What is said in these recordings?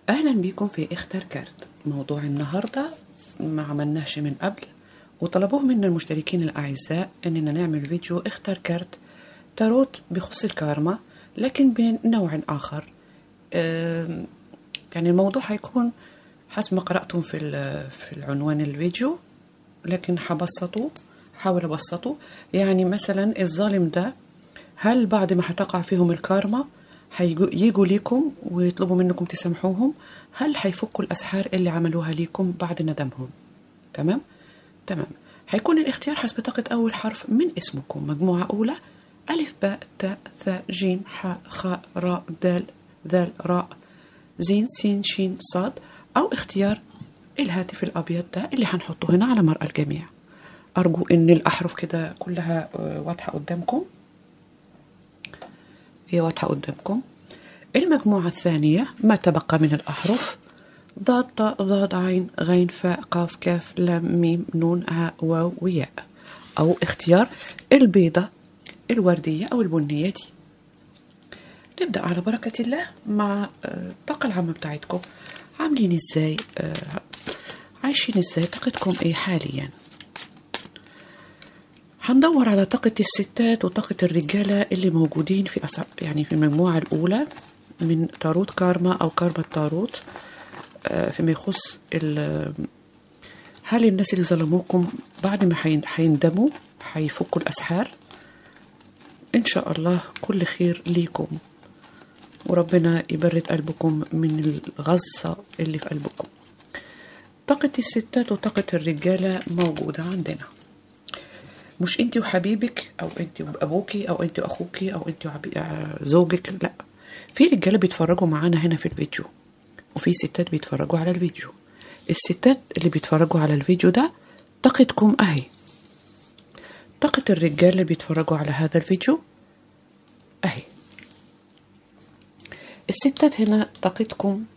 أهلا بكم في اختر كارت. موضوع النهاردة ما عملناش من قبل، وطلبوه منا المشتركين الأعزاء أننا نعمل فيديو اختر كارت تاروت بخص الكارما، لكن بنوع آخر. يعني الموضوع هيكون حسب ما قرأتم في العنوان الفيديو، لكن حاول أبسطه. يعني مثلا الظالم ده، هل بعد ما هتقع فيهم الكارما هيجوا ليكم ويطلبوا منكم تسامحوهم؟ هل هيفكوا الأسحار اللي عملوها ليكم بعد ندمهم؟ تمام. هيكون الاختيار حسب طاقة أول حرف من اسمكم. مجموعة أولى: ألف باء تاء ثاء جيم حاء خاء راء دال ذال راء زين سين شين صاد، أو اختيار الهاتف الأبيض ده اللي هنحطه هنا على مرأى الجميع. أرجو إن الأحرف كده كلها واضحة قدامكم. هي واضحة قدامكم. المجموعة الثانية: ما تبقى من الأحرف: ضاد طاء ضاد عين غين فاء قاف كاف لام ميم نون هاء واو وياء، أو اختيار البيضة الوردية أو البنية دي. نبدأ على بركة الله مع الطاقة العامة بتاعتكم. عاملين ازاي؟ عايشين ازاي؟ طاقتكم ايه حاليا؟ هندور على طاقة الستات وطاقة الرجالة اللي موجودين يعني في المجموعة الأولى من تاروت كارما أو كارما التاروت. فيما يخص هل الناس اللي ظلموكم بعد ما هيندموا هيفكوا الأسحار؟ إن شاء الله كل خير ليكم، وربنا يبرد قلبكم من الغصة اللي في قلبكم. طاقة الستات وطاقة الرجالة موجودة عندنا. مش انت وحبيبك، او انت وابوكي، او انت واخوكي، او انت وزوجك، لا. في رجاله بيتفرجوا معانا هنا في الفيديو، وفي ستات بيتفرجوا على الفيديو. الستات اللي بيتفرجوا على الفيديو ده طاقتكم اهي. طاقة الرجال اللي بيتفرجوا على هذا الفيديو اهي. الستات هنا طاقتكم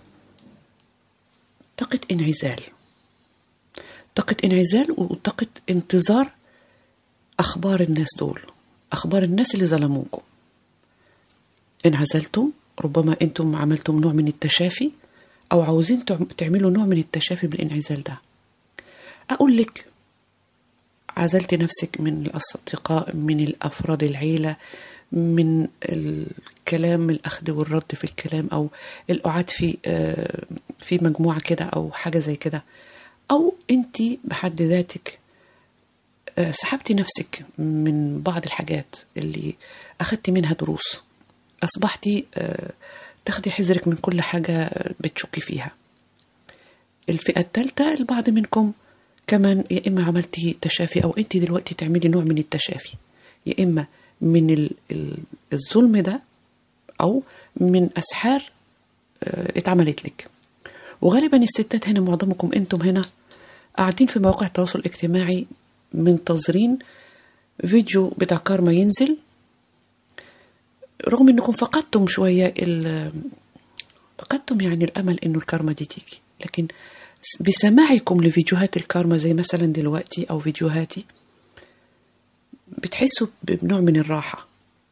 طاقة انعزال، طاقة انعزال وطاقة انتظار أخبار الناس دول، أخبار الناس اللي ظلموكم. انعزلتم، ربما أنتم عملتم نوع من التشافي، أو عاوزين تعملوا نوع من التشافي بالانعزال ده. أقول لك عزلت نفسك من الأصدقاء، من الأفراد العيلة، من الكلام، الأخذ والرد في الكلام، أو القعاد في مجموعة كده أو حاجة زي كده، أو أنت بحد ذاتك سحبتي نفسك من بعض الحاجات اللي أخذت منها دروس. أصبحتي تاخدي حذرك من كل حاجة بتشكي فيها. الفئة الثالثة: البعض منكم كمان يا إما عملتي تشافي، أو أنت دلوقتي تعملي نوع من التشافي، يا إما من الظلم ده، أو من أسحار اتعملت لك. وغالبا الستات هنا، معظمكم أنتم هنا قاعدين في مواقع التواصل الاجتماعي منتظرين فيديو بتاع كارما ينزل، رغم انكم فقدتم شوية فقدتم يعني الامل انه الكارما دي تيجي، لكن بسماعكم لفيديوهات الكارما زي مثلا دلوقتي او فيديوهاتي بتحسوا بنوع من الراحة،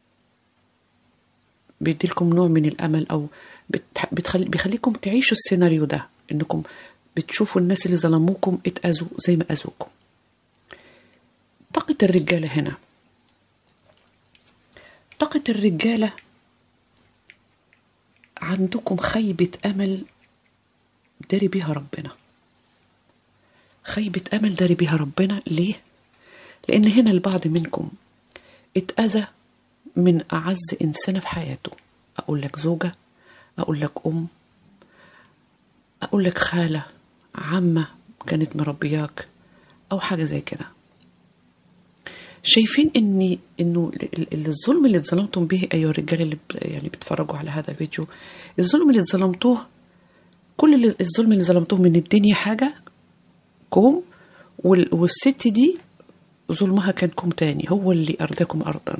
بيديلكم نوع من الامل، او بيخليكم تعيشوا السيناريو ده، انكم بتشوفوا الناس اللي ظلموكم اتأذوا زي ما أذوكم. طاقة الرجالة هنا، طاقة الرجالة عندكم خيبة أمل داري بيها ربنا. خيبة أمل داري بيها ربنا. ليه؟ لأن هنا البعض منكم اتأذى من أعز إنسانة في حياته. أقول لك زوجة، أقول لك أم، أقول لك خالة، عمة كانت مربياك، أو حاجة زي كده. شايفين انه الظلم اللي اتظلمتم به ايها الرجال اللي يعني بتتفرجوا على هذا الفيديو، الظلم اللي اتظلمتوه، كل الظلم اللي ظلمتوه من الدنيا حاجه كوم، والست دي ظلمها كان كوم تاني، هو اللي ارداكم ارضا.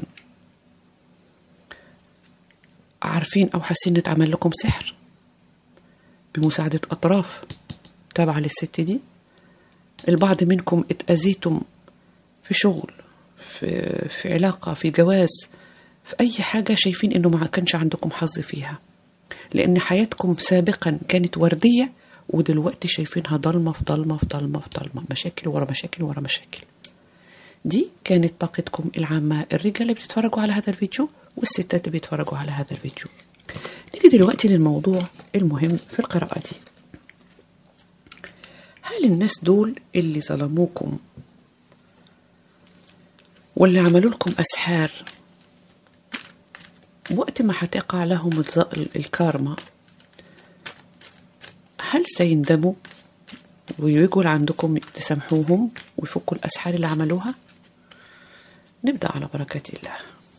عارفين او حاسين ان اتعمل لكم سحر بمساعده اطراف تابعه للست دي. البعض منكم اتأذيتم في شغل، في علاقة، في جواز، في أي حاجة شايفين إنه ما كانش عندكم حظ فيها. لأن حياتكم سابقا كانت وردية، ودلوقتي شايفينها ضلمة في ضلمة في ضلمة في ضلمة، مشاكل ورا مشاكل ورا مشاكل. دي كانت طاقتكم العامة، الرجال اللي بتتفرجوا على هذا الفيديو والستات اللي بيتفرجوا على هذا الفيديو. نيجي دلوقتي للموضوع المهم في القراءة دي. هل الناس دول اللي ظلموكم واللي عملوا لكم أسحار، وقت ما هتقع لهم الكارما، هل سيندموا ويجوا عندكم تسامحوهم ويفكوا الأسحار اللي عملوها؟ نبدأ على بركة الله.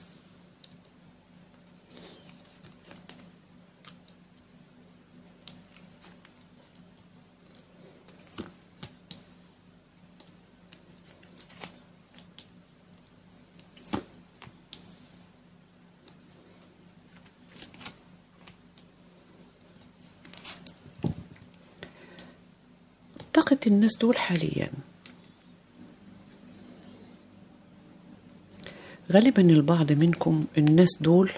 طاقة الناس دول حاليا غالبا البعض منكم، الناس دول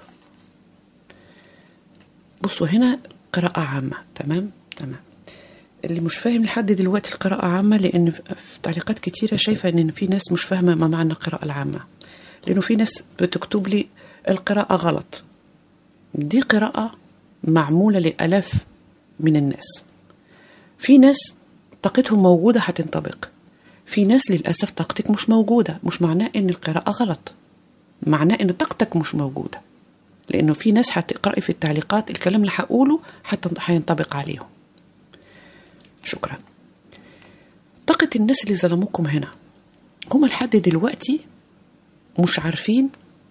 بصوا هنا قراءة عامة. تمام. اللي مش فاهم لحد دلوقتي القراءة عامة، لأن في تعليقات كتيرة شايفة إن في ناس مش فاهمة ما معنى القراءة العامة، لأنه في ناس بتكتب لي القراءة غلط. دي قراءة معمولة لآلاف من الناس. في ناس طاقتهم موجودة هتنطبق، في ناس للأسف طاقتك مش موجودة. مش معناه إن القراءة غلط، معناه إن طاقتك مش موجودة، لأنه في ناس هتقرأي في التعليقات الكلام اللي هقوله هينطبق عليهم. شكرا. طاقة الناس اللي ظلموكم هنا، هم لحد دلوقتي مش عارفين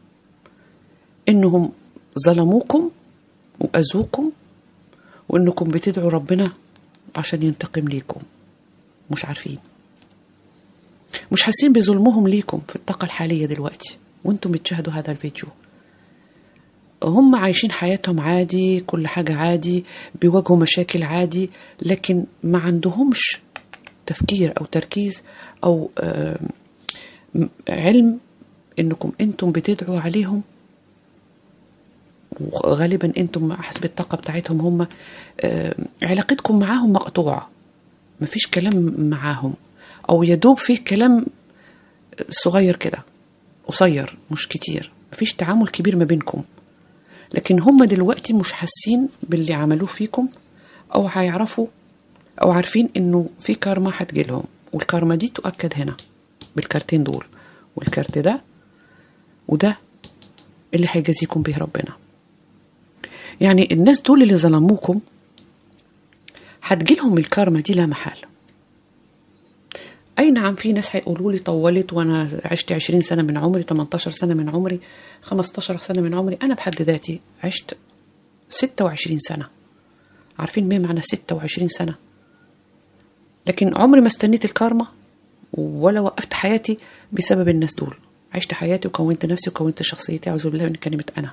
إنهم ظلموكم وأذوكم، وإنكم بتدعوا ربنا عشان ينتقم ليكم. مش عارفين، مش حاسين بظلمهم ليكم في الطاقة الحالية دلوقتي وانتم بتشاهدوا هذا الفيديو. هم عايشين حياتهم عادي، كل حاجة عادي، بيواجهوا مشاكل عادي، لكن ما عندهمش تفكير أو تركيز أو علم إنكم أنتم بتدعوا عليهم. وغالبا أنتم حسب الطاقة بتاعتهم هم علاقتكم معاهم مقطوعة، مفيش كلام معاهم، أو يدوب فيه كلام صغير كده قصير مش كتير، مفيش تعامل كبير ما بينكم. لكن هم دلوقتي مش حاسين باللي عملوه فيكم، أو هيعرفوا أو عارفين إنه في كارما هتجيلهم، والكارما دي تؤكد هنا بالكارتين دول، والكارت ده وده اللي هيجازيكم به ربنا. يعني الناس دول اللي ظلموكم هتجيلهم الكارما دي لا محال. أي نعم، في ناس هيقولوا لي طولت وأنا عشت 20 سنة من عمري، 18 سنة من عمري، 15 سنة من عمري. أنا بحد ذاتي عشت 26 سنة. عارفين ما معنى 26 سنة؟ لكن عمري ما استنيت الكارما ولا وقفت حياتي بسبب الناس دول. عشت حياتي وكونت نفسي وكونت شخصيتي، أعوذ بالله من كلمة أنا.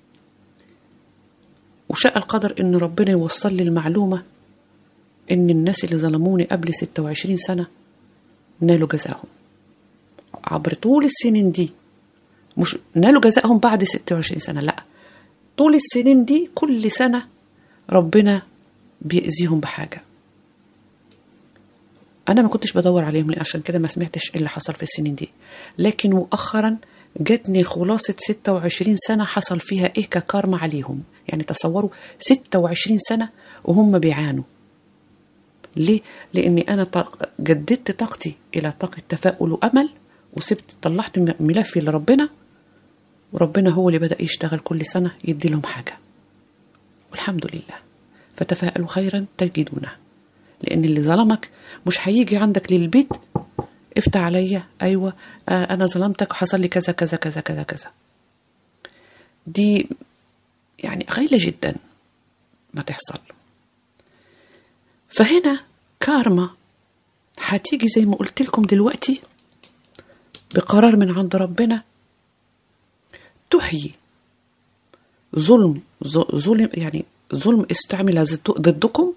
وشاء القدر إن ربنا يوصل لي المعلومة إن الناس اللي ظلموني قبل 26 سنة نالوا جزاهم عبر طول السنين دي. مش نالوا جزاهم بعد 26 سنة، لا، طول السنين دي كل سنة ربنا بيأذيهم بحاجة. أنا ما كنتش بدور عليهم عشان كده ما سمعتش اللي حصل في السنين دي، لكن مؤخرا جاتني خلاصة 26 سنة حصل فيها إيه ككارما عليهم. يعني تصوروا 26 سنة وهم بيعانوا. ليه؟ لأني أنا جددت طاقتي إلى طاقة تفاؤل وأمل، وسبت طلعت ملفي لربنا، وربنا هو اللي بدأ يشتغل كل سنة يدي لهم حاجة، والحمد لله. فتفاءلوا خيرا تجدونه، لأن اللي ظلمك مش هيجي عندك للبيت افتح عليا أيوة أنا ظلمتك وحصل لي كذا كذا كذا كذا كذا. دي يعني قليلة جدا ما تحصل. فهنا كارما هتيجي زي ما قلت لكم دلوقتي بقرار من عند ربنا تحيي ظلم يعني ظلم استعمل ضدكم،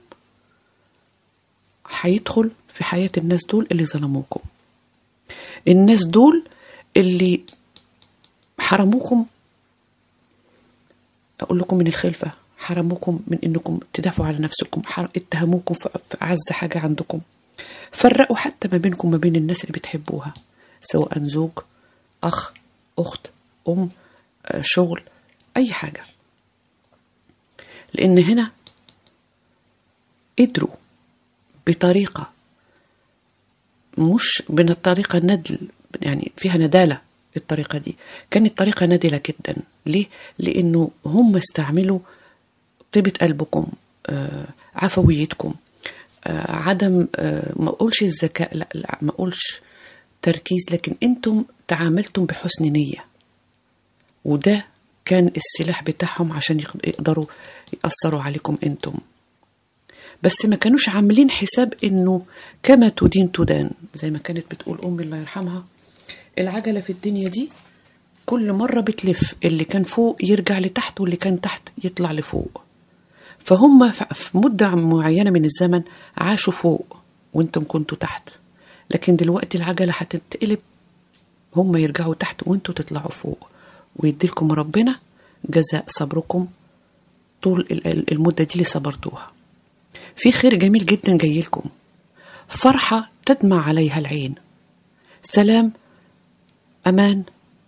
هيدخل في حياة الناس دول اللي ظلموكم، الناس دول اللي حرموكم، أقول لكم من الخلفة، حرموكم من انكم تدافعوا على نفسكم، اتهموكم في اعز حاجة عندكم، فرقوا حتى ما بينكم ما بين الناس اللي بتحبوها، سواء زوج، اخ، اخت، شغل، اي حاجة. لان هنا قدروا بطريقة مش من الطريقة ندل، يعني فيها ندالة. الطريقة دي كانت طريقة نادلة جدا. ليه؟ لأنه هم استعملوا طيبة قلبكم، عفويتكم، عدم، ما أقولش الذكاء، لا ما أقولش تركيز، لكن أنتم تعاملتم بحسن نية، وده كان السلاح بتاعهم عشان يقدروا يأثروا عليكم أنتم. بس ما كانوش عاملين حساب إنه كما تدين تدان، زي ما كانت بتقول أمي الله يرحمها، العجلة في الدنيا دي كل مرة بتلف، اللي كان فوق يرجع لتحت واللي كان تحت يطلع لفوق. فهم في مدة معينة من الزمن عاشوا فوق وانتم كنتوا تحت، لكن دلوقتي العجلة هتتقلب، هم يرجعوا تحت وانتوا تطلعوا فوق، ويديلكم ربنا جزاء صبركم طول المدة دي اللي صبرتوها. في خير جميل جدا جاي لكم، فرحة تدمع عليها العين، سلام، أمان،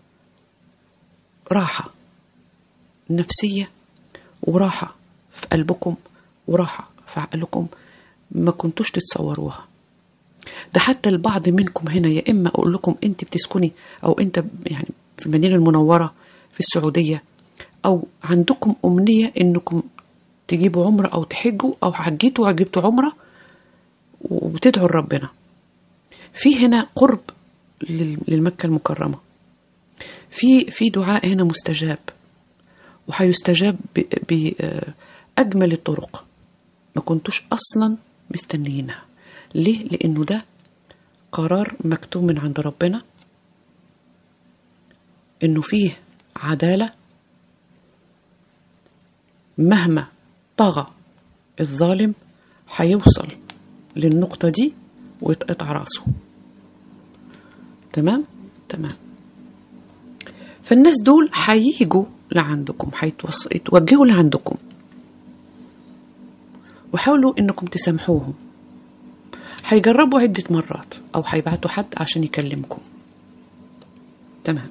راحة نفسية، وراحة في قلبكم، وراحة في عقلكم ما كنتوش تتصوروها. ده حتى البعض منكم هنا، يا إما أقول لكم أنت بتسكني أو أنت يعني في المدينة المنورة في السعودية، أو عندكم أمنية أنكم تجيبوا عمرة أو تحجوا، أو حجيتوا وجبتوا عمرة وبتدعوا ربنا. في هنا قرب للمكة المكرمة، في دعاء هنا مستجاب، وهيستجاب بأجمل الطرق ما كنتوش أصلا مستنيينها. ليه؟ لأنه ده قرار مكتوب من عند ربنا، إنه فيه عدالة، مهما طغى الظالم هيوصل للنقطة دي ويتقطع راسه. تمام؟ تمام. فالناس دول هييجوا لعندكم، هيتوجهوا لعندكم، وحاولوا انكم تسامحوهم. هيجربوا عدة مرات، او هيبعتوا حد عشان يكلمكم. تمام.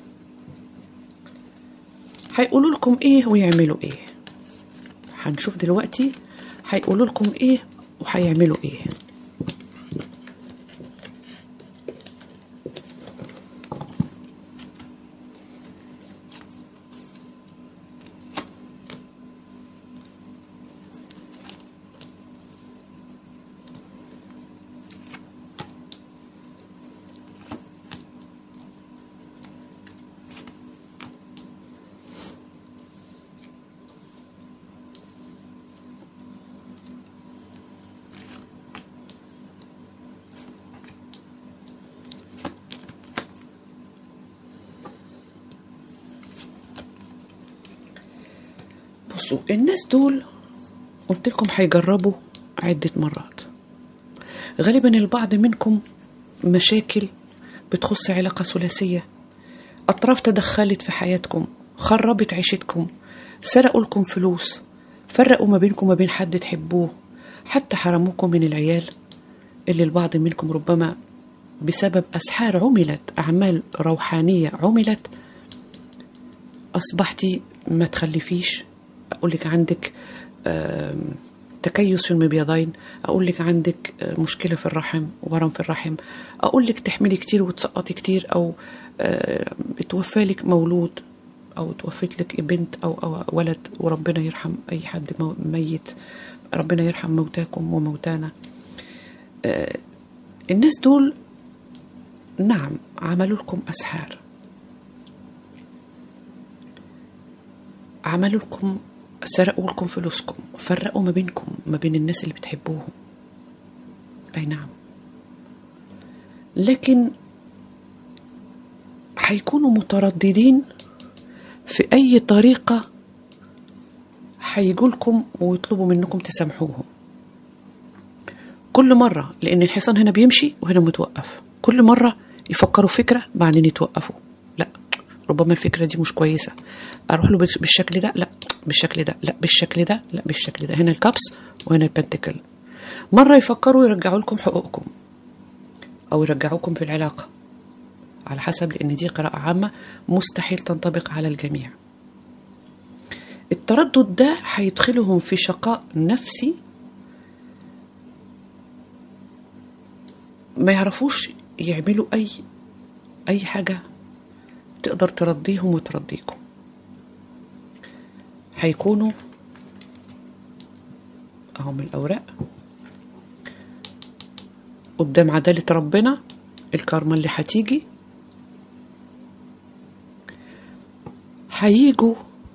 هيقولوا لكم ايه ويعملوا ايه، هنشوف دلوقتي هيقولوا لكم ايه وهيعملوا ايه. بصوا، الناس دول قلت لكم هيجربوا عدة مرات. غالبا البعض منكم مشاكل بتخص علاقة ثلاثية، أطراف تدخلت في حياتكم، خربت عيشتكم، سرقوا لكم فلوس، فرقوا ما بينكم وما بين حد تحبوه، حتى حرموكم من العيال اللي البعض منكم ربما بسبب أسحار عملت، أعمال روحانية عملت، أصبحتي ما تخلفيش. أقول لك عندك تكيس في المبيضين، أقول لك عندك مشكلة في الرحم، ورم في الرحم، أقول لك تحملي كتير وتسقطي كتير، أو اتوفى لك مولود، أو توفيت لك بنت أو ولد، وربنا يرحم أي حد ميت، ربنا يرحم موتاكم وموتانا. الناس دول نعم عملوا لكم أسحار، عملوا لكم، سرقوا لكم فلوسكم، فرقوا ما بينكم ما بين الناس اللي بتحبوهم. أي نعم، لكن هيكونوا مترددين في أي طريقة هيجوا لكم ويطلبوا منكم تسامحوهم كل مرة، لأن الحصان هنا بيمشي وهنا متوقف. كل مرة يفكروا فكرة بعدين يتوقفوا، لا ربما الفكرة دي مش كويسة، أروح له بالشكل ده، لا بالشكل ده، لا بالشكل ده، لا بالشكل ده. هنا الكابس وهنا البنتكل. مرة يفكروا يرجعوا لكم حقوقكم أو يرجعوكم في العلاقة على حسب، لأن دي قراءة عامة مستحيل تنطبق على الجميع. التردد ده هيدخلهم في شقاء نفسي، ما يعرفوش يعملوا أي حاجة تقدر ترضيهم وترضيكم. هيكونوا أهم الأوراق قدام عدالة ربنا، الكارما اللي هتيجي. هيجوا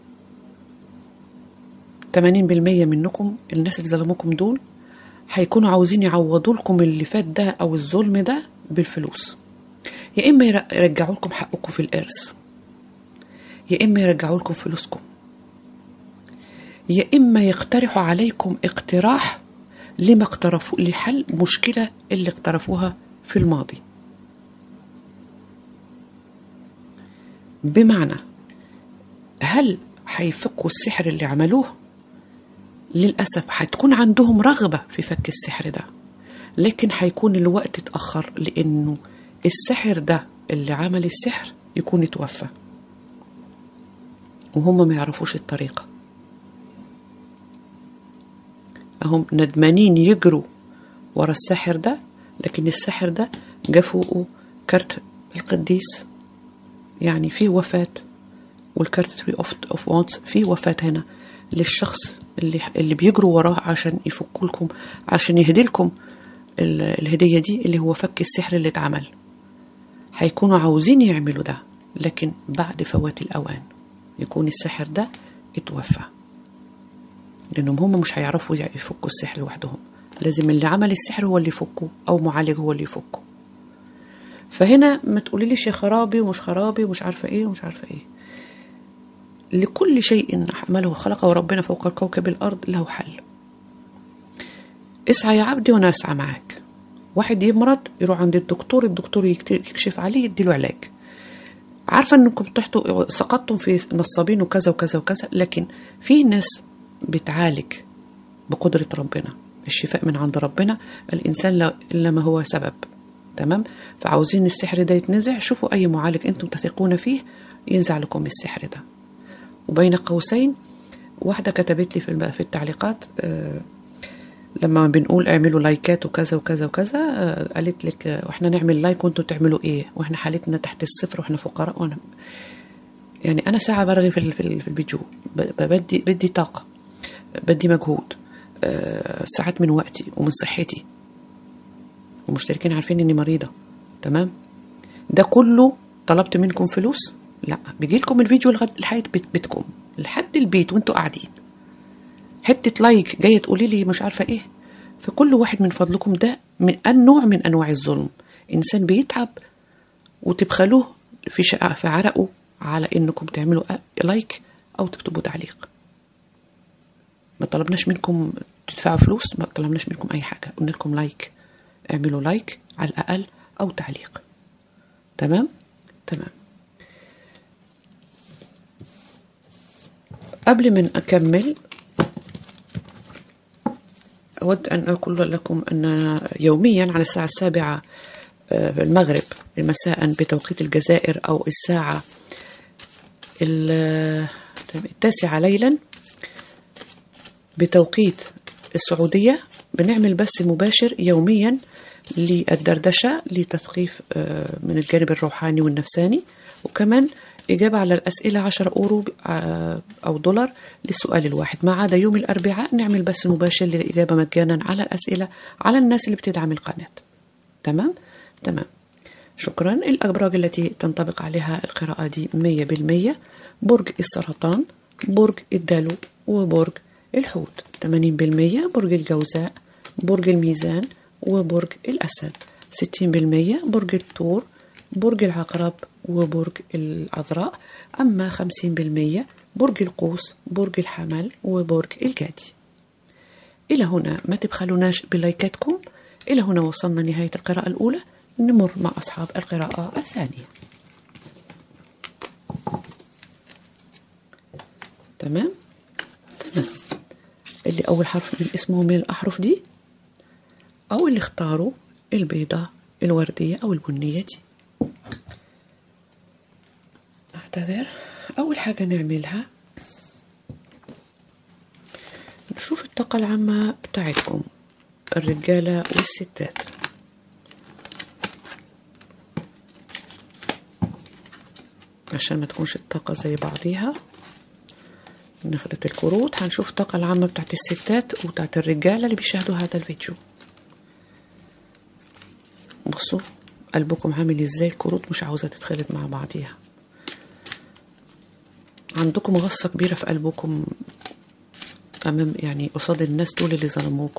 80% منكم، الناس اللي ظلموكم دول هيكونوا عاوزين يعوضوا لكم اللي فات ده أو الظلم ده بالفلوس. يا إما يرجعوا لكم حقكم في الإرث، يا إما يرجعوا لكم فلوسكم، يا إما يقترحوا عليكم اقتراح لما اقترفوا لحل مشكلة اللي اقترفوها في الماضي. بمعنى هل هيفكوا السحر اللي عملوه؟ للأسف هتكون عندهم رغبة في فك السحر ده، لكن هيكون الوقت اتأخر، لأنه السحر ده اللي عمل السحر يكون اتوفى وهم ما يعرفوش الطريقة. هم ندمانين يجروا ورا الساحر ده، لكن الساحر ده جا فوقه كارت القديس، يعني فيه وفاة، والكارت 3 of wands فيه وفاة هنا للشخص اللي بيجروا وراه عشان يفكوا لكم، عشان يهدي لكم الهدية دي اللي هو فك السحر اللي اتعمل. هيكونوا عاوزين يعملوا ده، لكن بعد فوات الأوان يكون السحر ده اتوفى، لأنهم هم مش هيعرفوا يفكوا السحر لوحدهم، لازم اللي عمل السحر هو اللي يفكه أو معالج هو اللي يفكه. فهنا ما تقوليليش يا خرابي ومش خرابي ومش عارفة ايه ومش عارفة ايه. لكل شيء عمله خلقه ربنا فوق كوكب الأرض له حل. اسعى يا عبدي وانا اسعى معاك. واحد يمرض يروح عند الدكتور يكشف عليه يديله علاج. عارفة انكم سقطتم في نصابين وكذا وكذا وكذا، لكن في ناس بتعالج بقدرة ربنا، الشفاء من عند ربنا، الإنسان إلا ما هو سبب. تمام؟ فعاوزين السحر ده يتنزع، شوفوا أي معالج أنتم تثقون فيه ينزع لكم السحر ده. وبين قوسين واحدة كتبت لي في التعليقات لما بنقول اعملوا لايكات وكذا وكذا وكذا، قالت لك واحنا نعمل لايك وانتوا تعملوا ايه واحنا حالتنا تحت الصفر واحنا فقراء. وانا يعني انا ساعة برغي في الفيديو، بدي طاقة، بدي مجهود، ساعات من وقتي ومن صحتي، ومشتركين عارفين اني مريضة. تمام؟ ده كله طلبت منكم فلوس؟ لا، بيجي لكم الفيديو لحد بيتكم، لحد البيت وانتوا قاعدين. حتة لايك جاية تقولي لي مش عارفة ايه. فكل واحد من فضلكم ده من النوع من انواع الظلم. انسان بيتعب وتبخلوه في عرقه على انكم تعملوا لايك او تكتبوا تعليق. ما طلبناش منكم تدفعوا فلوس، ما طلبناش منكم اي حاجة، قلنا لكم لايك، اعملوا لايك على الاقل او تعليق. تمام؟ تمام. قبل من اكمل أود أن أقول لكم أن يوميا على الساعة 7 في المغرب مساء بتوقيت الجزائر، أو الساعة 9 ليلا بتوقيت السعودية، بنعمل بث مباشر يوميا للدردشة، لتثقيف من الجانب الروحاني والنفساني، وكمان إجابة على الأسئلة 10 أورو أو دولار للسؤال الواحد. ما عدا يوم الأربعاء نعمل بث مباشر للإجابة مجانا على الأسئلة على الناس اللي بتدعم القناة. تمام؟ تمام. شكرا. الأبراج التي تنطبق عليها القراءة دي 100%: برج السرطان، برج الدلو، وبرج الحوت. 80% برج الجوزاء، برج الميزان، وبرج الأسد. 60% برج الثور، برج العقرب، وبرج العذراء. أما 50% برج القوس، برج الحمل، وبرج الجدي. إلى هنا ما تبخلوناش بلايكاتكم. إلى هنا وصلنا نهاية القراءة الأولى. نمر مع أصحاب القراءة الثانية. تمام؟ اللي أول حرف من اسمه من الأحرف دي، أو اللي اختاروا البيضة الوردية أو البنية دي. أعتذر. أول حاجة نعملها نشوف الطاقة العامة بتاعتكم الرجالة والستات. عشان ما تكونش الطاقة زي بعضيها نخلط الكروت. هنشوف الطاقة العامة بتاعت الستات وبتاعت الرجالة اللي بيشاهدوا هذا الفيديو. بصوا قلبكم عامل ازاي، الكروت مش عاوزة تتخلط مع بعضيها. عندكم غصة كبيرة في قلبكم أمام يعني قصاد الناس دول اللي ظلموكم.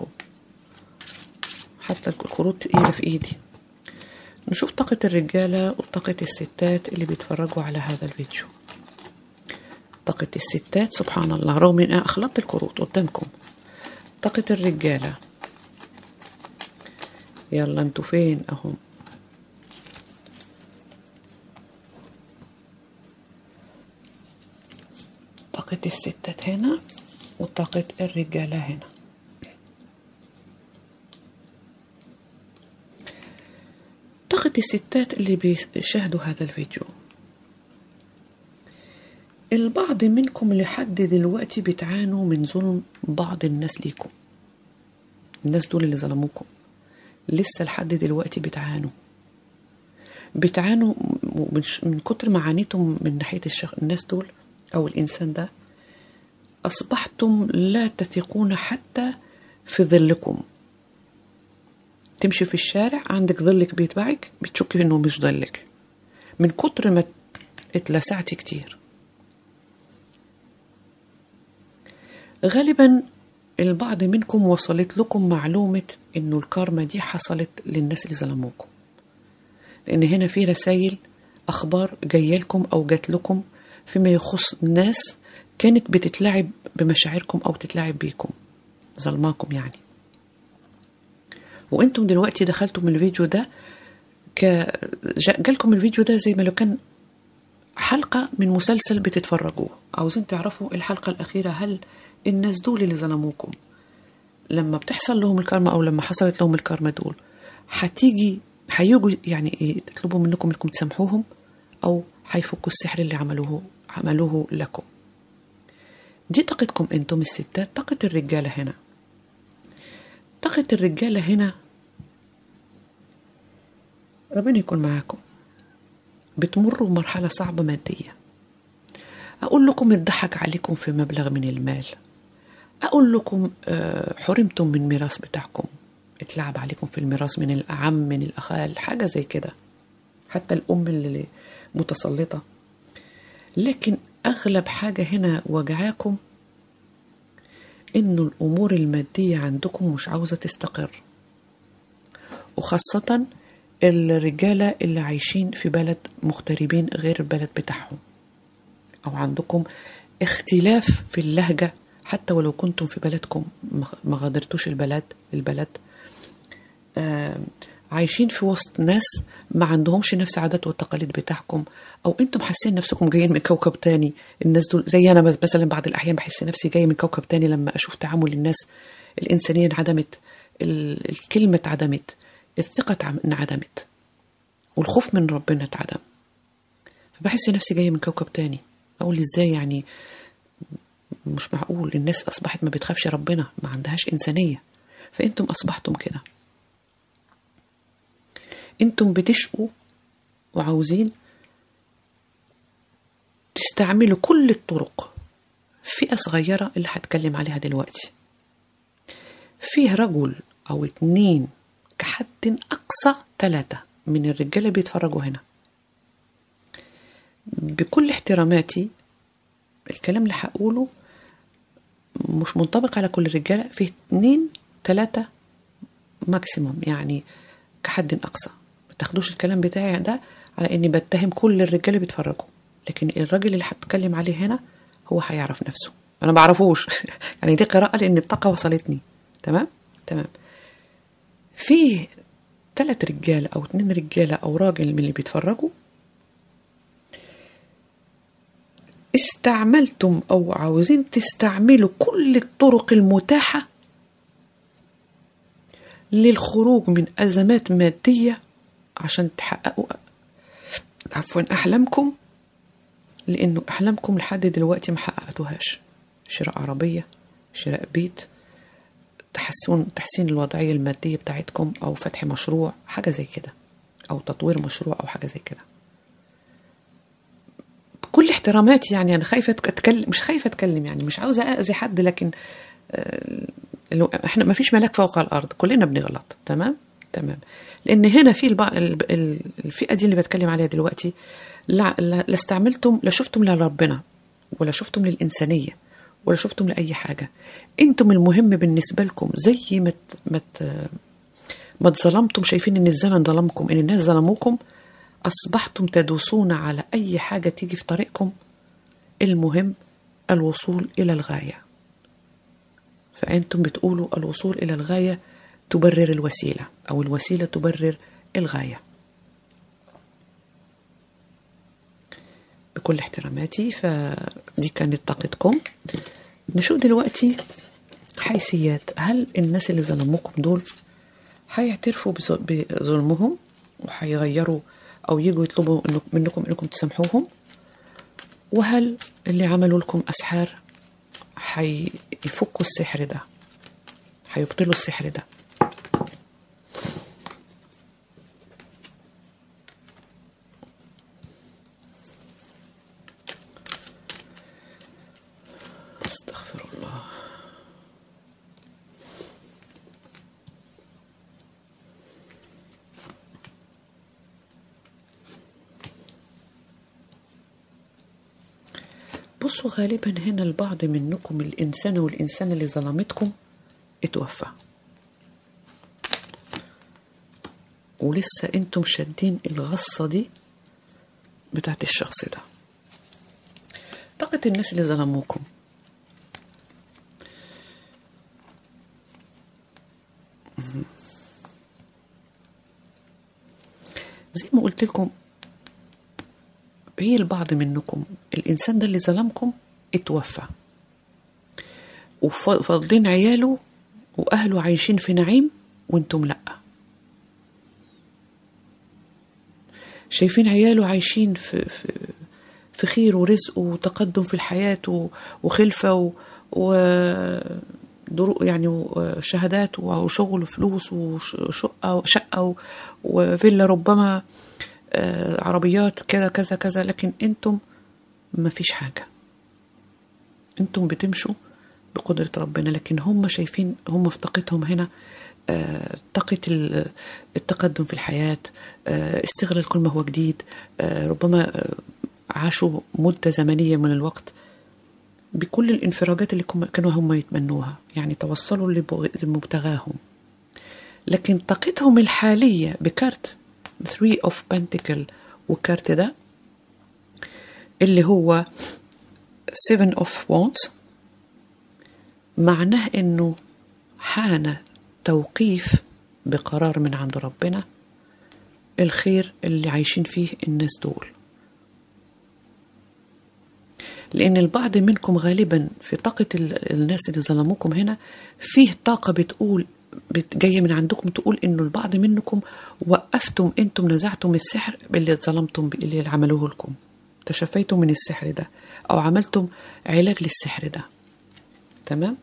حتى الكروت تقيلة في إيدي. نشوف طاقة الرجالة وطاقة الستات اللي بيتفرجوا على هذا الفيديو. طاقة الستات سبحان الله، رغم ان انا اخلطت الكروت قدامكم. طاقة الرجالة يلا انتوا فين اهم. طاقة الستات هنا وطاقة الرجالة هنا. طاقة الستات اللي بيشاهدوا هذا الفيديو، البعض منكم لحد دلوقتي بتعانوا من ظلم بعض الناس ليكم. الناس دول اللي ظلموكم لسه لحد دلوقتي بتعانوا من كتر ما عانيتم من ناحية الناس دول أو الإنسان ده. أصبحتم لا تثقون حتى في ظلكم. تمشي في الشارع عندك ظلك بيتبعك بتشكي إنه مش ظلك من كتر ما اتلسعتي كتير. غالبا البعض منكم وصلت لكم معلومة إنه الكارما دي حصلت للناس اللي ظلموكم، لأن هنا في رسائل أخبار جاية لكم أو جات لكم فيما يخص ناس كانت بتتلعب بمشاعركم أو تتلعب بيكم، ظلماكم يعني. وانتم دلوقتي دخلتم من الفيديو ده جالكم الفيديو ده زي ما لو كان حلقة من مسلسل بتتفرجوه. عاوزين تعرفوا الحلقة الأخيرة هل الناس دول اللي ظلموكم لما بتحصل لهم الكارما أو لما حصلت لهم الكارما دول هيجوا يعني يطلبوا منكم انكم تسامحوهم أو هيفكوا السحر اللي عملوه لكم. دي طاقتكم انتم الستات. طاقة الرجالة هنا، طاقة الرجالة هنا ربنا يكون معاكم. بتمروا مرحلة صعبة مادية. أقول لكم اتضحك عليكم في مبلغ من المال. أقول لكم حرمتم من ميراث بتاعكم، اتلعب عليكم في الميراث من الأعم من الأخال حاجة زي كده، حتى الأم اللي متسلطة. لكن أغلب حاجة هنا وجعاكم إنه الأمور المادية عندكم مش عاوزة تستقر، وخاصة الرجالة اللي عايشين في بلد مغتربين غير البلد بتاعهم، أو عندكم اختلاف في اللهجة حتى ولو كنتم في بلدكم ما غادرتوش البلد عايشين في وسط ناس ما عندهمش نفس عادات والتقاليد بتاعكم، أو أنتم حاسين نفسكم جايين من كوكب تاني. الناس دول زي أنا مثلا بعض الأحيان بحس نفسي جاي من كوكب تاني لما أشوف تعامل الناس. الإنسانية انعدمت، الكلمة اتعدمت، الثقة انعدمت، والخوف من ربنا اتعدم. فبحس نفسي جاية من كوكب تاني. أقول إزاي يعني؟ مش معقول. الناس أصبحت ما بتخافش ربنا، ما عندهاش إنسانية. فأنتم أصبحتم كده، أنتم بتشقوا وعاوزين تستعملوا كل الطرق. فئة صغيرة اللي هتكلم عليها دلوقتي، فيه رجل أو 2 كحد أقصى 3 من الرجالة بيتفرجوا هنا. بكل احتراماتي الكلام اللي هقوله مش منطبق على كل الرجالة، فيه 2 3 ماكسيموم يعني كحد أقصى. ما تاخدوش الكلام بتاعي ده على إني بتهم كل الرجالة بيتفرجوا، لكن الراجل اللي هتكلم عليه هنا هو هيعرف نفسه. أنا بعرفوش يعني دي قراءة لأن الطاقة وصلتني. تمام. فيه 3 رجالة أو 2 رجالة أو راجل من اللي بيتفرجوا استعملتم أو عاوزين تستعملوا كل الطرق المتاحة للخروج من أزمات مادية عشان تحققوا أحلامكم، لأنه أحلامكم لحد دلوقتي ما حققتوهاش. شراء عربية، شراء بيت، تحسين الوضعية المادية بتاعتكم، أو فتح مشروع، حاجة زي كده، أو تطوير مشروع، أو حاجة زي كده. بكل احتراماتي يعني أنا خايفة أتكلم، مش خايفة أتكلم، يعني مش عاوزة أذي حد، لكن احنا ما فيش ملاك فوق الأرض، كلنا بنغلط. تمام. لأن هنا في الفئة دي اللي بتكلم عليها دلوقتي، لا استعملتم، لا شفتم لربنا، ولا شفتم للإنسانية، ولا شفتم لأي حاجة. انتم المهم بالنسبة لكم، زي ما اتظلمتم، شايفين ان الزمن ظلمكم، ان الناس ظلموكم، أصبحتم تدوسون على أي حاجة تيجي في طريقكم. المهم الوصول إلى الغاية. فأنتم بتقولوا الوصول إلى الغاية تبرر الوسيلة، أو الوسيلة تبرر الغاية. بكل احتراماتي، فدي كانت طاقتكم. نشوف دلوقتي حيثيات. هل الناس اللي ظلموكم دول هيعترفوا بظلمهم وهيغيروا، أو يجوا يطلبوا منكم إنكم تسامحوهم؟ وهل اللي عملوا لكم أسحار هيفكوا السحر ده، هيبطلوا السحر ده؟ استغفر الله. بصوا، غالبا هنا البعض منكم، الإنسان والإنسان اللي ظلمتكم اتوفى، ولسه انتم شادين الغصة دي بتاعت الشخص ده. طاقة الناس اللي ظلموكم، زي ما قلت لكم، هي البعض منكم الإنسان ده اللي ظلمكم اتوفى، وفاضلين عياله وأهله عايشين في نعيم، وانتم لأ. شايفين عياله عايشين في خير ورزق وتقدم في الحياة وخلفة يعني وشهادات وشغل وفلوس وشقة وفيلا، ربما عربيات كذا كذا كذا، لكن انتم ما فيش حاجة. انتم بتمشوا بقدرة ربنا، لكن هم شايفين، هم في طاقتهم هنا طاقة التقدم في الحياة، استغلال كل ما هو جديد، ربما عاشوا مدة زمنية من الوقت بكل الانفراجات اللي كانوا هم يتمنوها، يعني توصلوا لمبتغاهم. لكن طاقتهم الحالية بكارت 3 of Pentacle، وكارت ده اللي هو 7 of Wands، معناه انه حان توقيف بقرار من عند ربنا الخير اللي عايشين فيه الناس دول. لأن البعض منكم غالبا في طاقة الناس اللي ظلموكم هنا فيه طاقة بتقول، جاية من عندكم، تقول إنه البعض منكم وقفتم، أنتم نزعتم السحر اللي ظلمتم، اللي عملوه لكم، تشفيتم من السحر ده، أو عملتم علاج للسحر ده. تمام.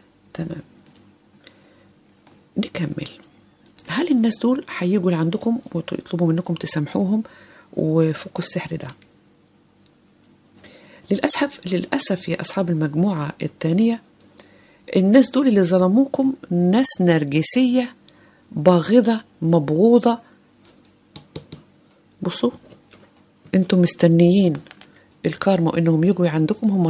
نكمل. هل الناس دول هيجوا لعندكم ويطلبوا منكم تسامحوهم وفكوا السحر ده؟ للأسف يا أصحاب المجموعة الثانية، الناس دول اللي ظلموكم ناس نرجسية باغضة مبغوضة. بصوا، انتم مستنيين الكارما انهم يجوا عندكم، هم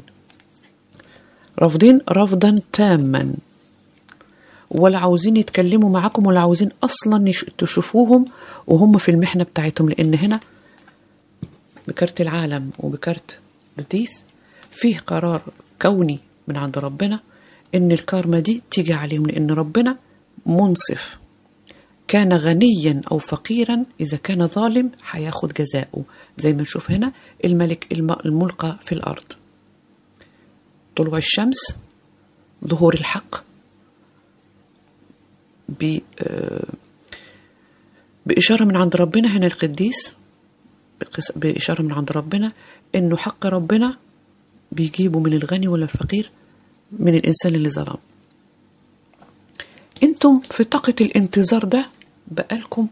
رافضين رفضا تاما، ولا عاوزين يتكلموا معاكم، ولا عاوزين اصلا تشوفوهم وهم في المحنة بتاعتهم. لان هنا بكارت العالم وبكارت الديث فيه قرار كوني من عند ربنا ان الكارما دي تيجي عليهم، لان ربنا منصف، كان غنيا او فقيرا، اذا كان ظالم هياخد جزاؤه، زي ما نشوف هنا الملك الملقى في الارض. طلوع الشمس، ظهور الحق، بإشارة من عند ربنا هنا القديس، بإشارة من عند ربنا إنه حق ربنا بيجيبه من الغني ولا الفقير، من الإنسان اللي ظلم. انتم في طاقة الانتظار ده بقالكم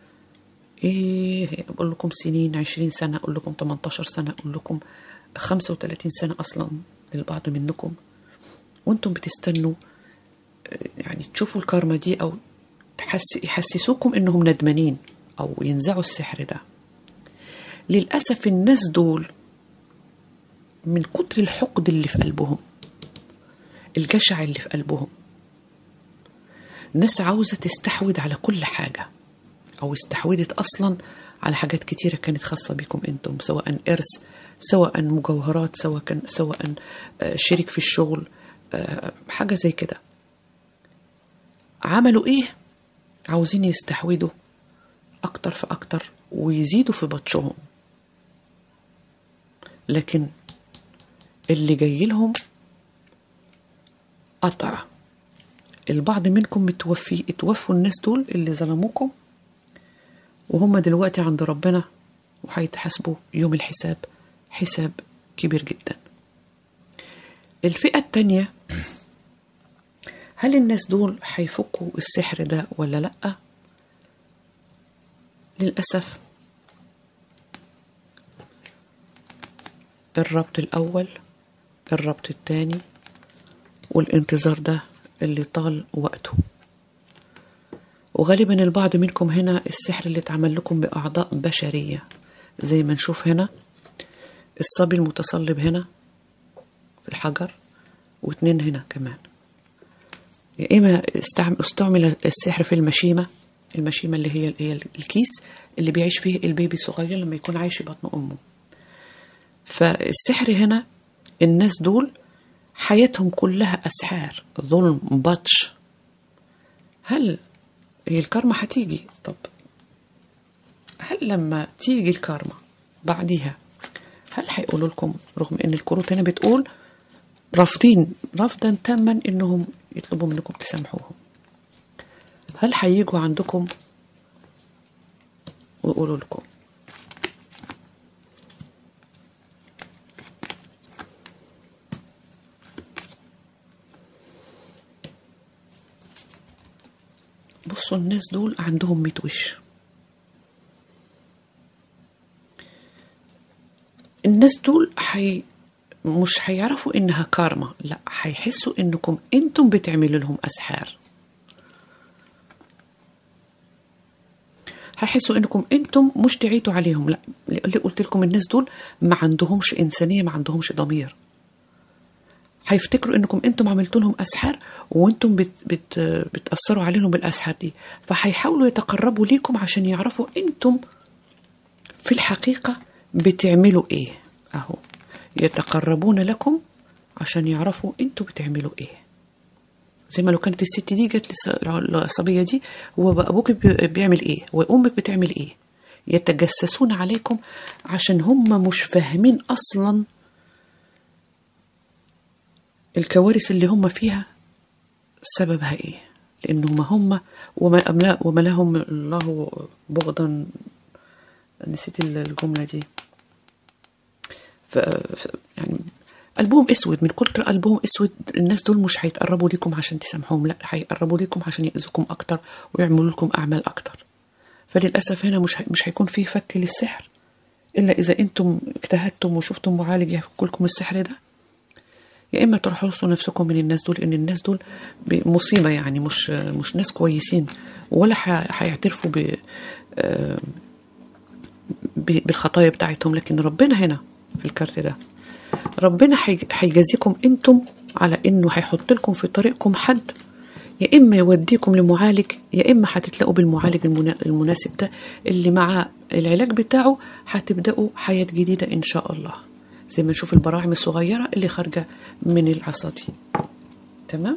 اقول لكم سنين، 20 سنة، اقول لكم 18 سنة، اقول لكم 35 سنة اصلا للبعض منكم، وانتم بتستنوا يعني تشوفوا الكارما دي، او يحسسوكم انهم ندمانين او ينزعوا السحر ده. للأسف الناس دول من كتر الحقد اللي في قلبهم، الجشع اللي في قلبهم، ناس عاوزة تستحوذ على كل حاجة، أو استحوذت أصلا على حاجات كتيرة كانت خاصة بكم أنتم، سواء إرث، سواء مجوهرات، سواء شريك في الشغل، حاجة زي كده. عملوا إيه؟ عاوزين يستحوذوا أكتر فأكتر ويزيدوا في بطشهم، لكن اللي جاي لهم قطع. البعض منكم اتوفوا الناس دول اللي ظلموكم، وهم دلوقتي عند ربنا وهيتحاسبوا يوم الحساب، حساب كبير جدا. الفئة التانية، هل الناس دول هيفكوا السحر ده ولا لأ؟ للأسف الربط الأول، الربط التاني، والانتظار ده اللي طال وقته. وغالبا البعض منكم هنا السحر اللي اتعمل لكم بأعضاء بشرية، زي ما نشوف هنا الصبي المتصلب هنا في الحجر، واتنين هنا كمان. يا إما استعمل السحر في المشيمة اللي هي الكيس اللي بيعيش فيه البيبي الصغير لما يكون عايش في بطن أمه. فالسحر هنا الناس دول حياتهم كلها أسحار، ظلم، بطش. هل هي الكارما هتيجي؟ طب هل لما تيجي الكارما بعديها هل هيقولوا لكم، رغم ان الكروت هنا بتقول رافضين رفضا تاما انهم يطلبوا منكم تسامحوهم، هل هيجوا عندكم ويقولوا لكم بصوا الناس دول عندهم 100 وش؟ الناس دول مش هيعرفوا انها كارما، لا، هيحسوا انكم انتم بتعملوا لهم اسحار، هيحسوا انكم انتم مش تعيتوا عليهم. لا، اللي قلت لكم الناس دول ما عندهمش انسانيه، ما عندهمش ضمير. هيفتكروا انكم انتم عملتوا لهم اسحار، وانتم بتاثروا عليهم بالاسحار دي، فهيحاولوا يتقربوا ليكم عشان يعرفوا انتم في الحقيقه بتعملوا ايه. اهو يتقربون لكم عشان يعرفوا انتوا بتعملوا ايه. زي ما لو كانت الست دي جت للصبيه دي، هو ابوك بيعمل ايه وامك بتعمل ايه، يتجسسون عليكم عشان هم مش فاهمين اصلا الكوارث اللي هم فيها سببها ايه، لانهم هم وما لهم الله بغضا. نسيت الجمله دي. يعني قلبهم اسود، من كتر قلبهم اسود الناس دول مش هيتقربوا ليكم عشان تسامحوهم، لا، هيقربوا ليكم عشان يأذوكم اكتر ويعملوا لكم اعمال اكتر. فللاسف هنا مش هيكون فيه فك للسحر الا اذا انتم اجتهدتم وشفتم معالج يفك لكم السحر ده، يا اما ترحصوا نفسكم من الناس دول، ان الناس دول مصيبه، يعني مش ناس كويسين، ولا هيعترفوا بالخطايا بتاعتهم. لكن ربنا هنا في الكارت ده ربنا هيجازيكم انتم على انه هيحط لكم في طريقكم حد، يا اما يوديكم لمعالج، يا اما هتتلاقوا بالمعالج المناسب ده اللي مع العلاج بتاعه هتبداوا حياه جديده ان شاء الله، زي ما نشوف البراعم الصغيره اللي خارجه من العصاتين. تمام.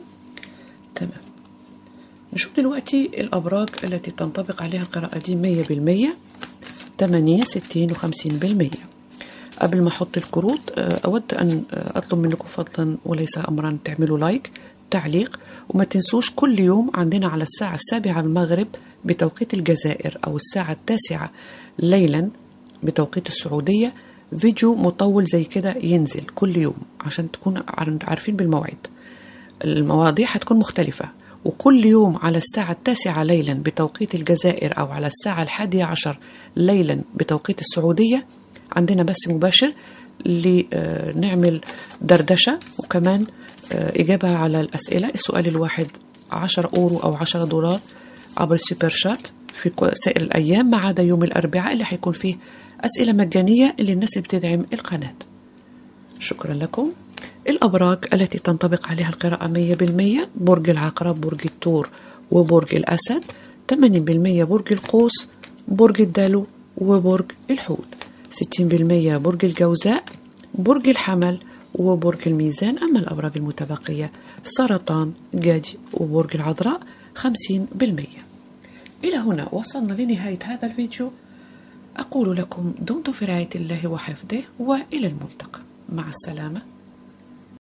نشوف دلوقتي الابراج التي تنطبق عليها القراءه دي 100%، 80، 60 و50%. قبل ما أحط الكروت أود أن أطلب منكم فضلا وليس أمرا تعملوا لايك، تعليق، وما تنسوش كل يوم عندنا على الساعة 7 المغرب بتوقيت الجزائر أو الساعة 9 ليلا بتوقيت السعودية فيديو مطول زي كده ينزل كل يوم عشان تكون عارفين بالموعد. المواضيع هتكون مختلفة، وكل يوم على الساعة 9 ليلا بتوقيت الجزائر أو على الساعة 11 ليلا بتوقيت السعودية عندنا بث مباشر لنعمل دردشة، وكمان إجابة على الأسئلة. السؤال الواحد 10 أورو أو 10 دولار عبر السوبر شات في سائر الأيام ما عدا يوم الأربعاء اللي حيكون فيه أسئلة مجانية اللي الناس اللي بتدعم القناة. شكرا لكم. الأبراج التي تنطبق عليها القراءة 100%: برج العقرب، برج الثور، وبرج الأسد. 80% برج القوس، برج الدلو، وبرج الحوت. 60% برج الجوزاء، برج الحمل، وبرج الميزان. أما الأبراج المتبقية سرطان، جدي، وبرج العذراء 50%. إلى هنا وصلنا لنهاية هذا الفيديو. أقول لكم دمتم في رعاية الله وحفظه، وإلى الملتقى. مع السلامة.